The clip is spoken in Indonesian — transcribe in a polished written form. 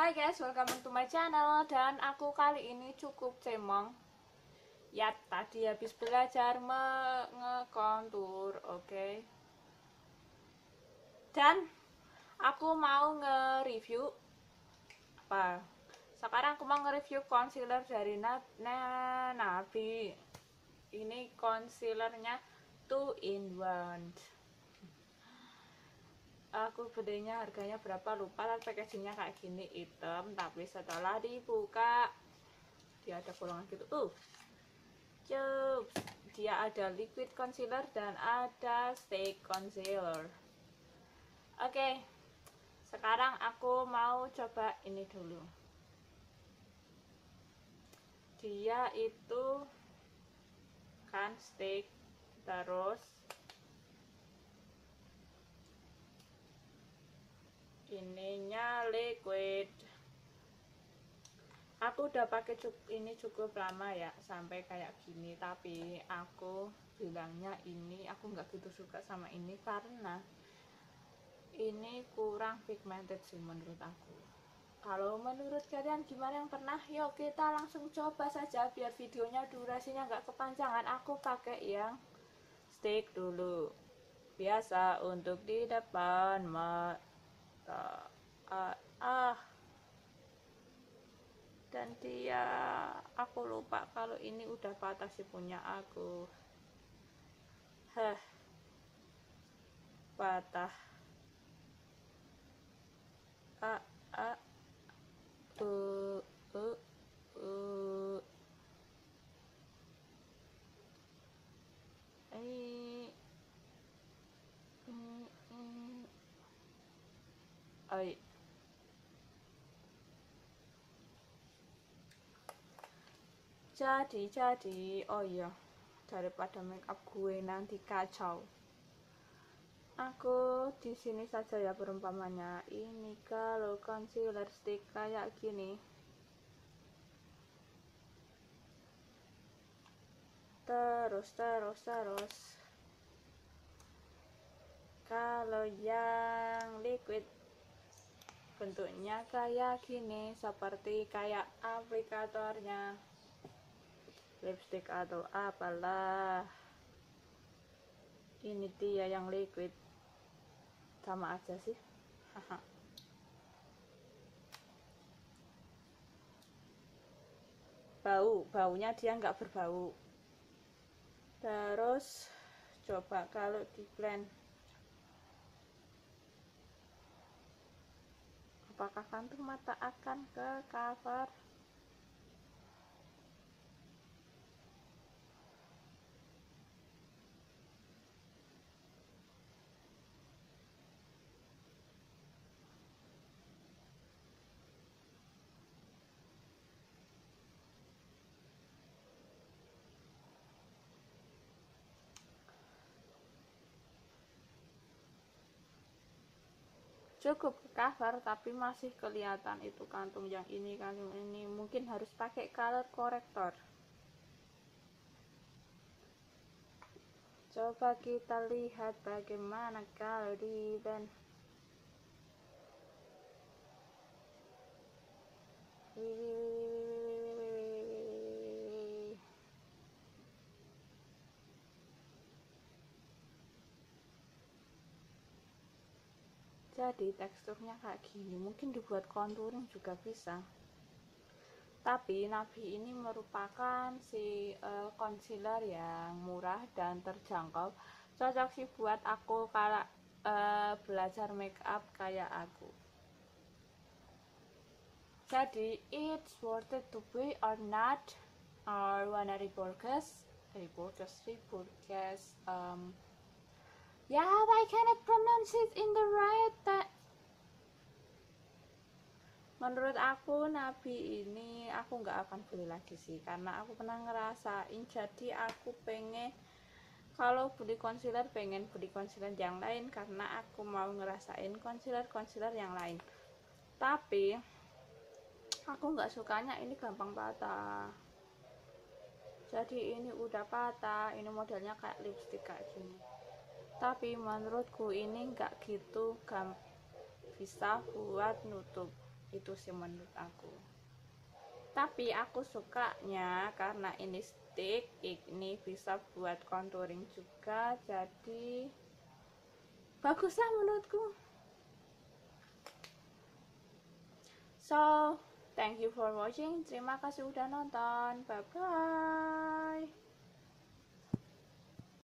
Hai guys, welcome to my channel. Dan aku kali ini cukup cemong. Ya, tadi habis belajar ngekontur, oke. Dan aku mau nge-review apa? Sekarang aku mau nge-review concealer dari Nabi. Ini concealernya 2 in 1. Aku bedanya harganya berapa lupa, tapi packagingnya kayak gini, hitam, tapi setelah dibuka dia ada bolongan gitu. Dia ada liquid concealer dan ada stick concealer. Oke, sekarang aku mau coba ini dulu. Dia itu kan stick, terus ininya liquid. Aku udah pakai ini cukup lama ya, sampai kayak gini, tapi aku bilangnya ini aku nggak gitu suka sama ini karena ini kurang pigmented sih menurut aku. Kalau menurut kalian gimana yang pernah? Yuk kita langsung coba saja biar videonya durasinya nggak kepanjangan. Aku pakai yang stick dulu, biasa untuk di depan mata. Dan dia, aku lupa kalau ini udah patah sih punya aku. Patah. uh, uh, uh, uh, uh. Jadi, oh iya, daripada make up gue nanti kacau, aku di sini saja ya perumpamannya. Ini kalau concealer stick kayak gini, terus kalau yang liquid bentuknya kayak gini, seperti kayak aplikatornya lipstick atau apalah. Ini dia yang liquid, sama aja sih. Baunya dia nggak berbau. Terus coba kalau di blend, apakah kantung mata akan ke cover? Cukup ke cover, tapi masih kelihatan itu kantung yang ini, kantung ini. Mungkin harus pakai color corrector. Coba kita lihat bagaimana kalau di blend. Jadi teksturnya kayak gini, mungkin dibuat contouring juga bisa. Tapi Nabi ini merupakan concealer yang murah dan terjangkau, cocok sih buat aku kalau belajar make up kayak aku. Jadi it's worth it to buy or not, or wanna repurchase. Yeah, I cannot pronounce it in the right. Menurut aku Nabi ini aku nggak akan beli lagi sih, karena aku pernah ngerasain. Jadi aku pengen, kalau beli concealer pengen beli concealer yang lain, karena aku mau ngerasain concealer yang lain. Tapi aku nggak sukanya ini gampang patah. Jadi ini udah patah, ini modelnya kayak lipstick kayak gini. Tapi menurutku ini nggak gitu bisa buat nutup. itu sih menurut aku. Tapi aku sukanya karena ini stick, ini bisa buat contouring juga, jadi bagus lah menurutku. So, thank you for watching. Terima kasih udah nonton. Bye bye.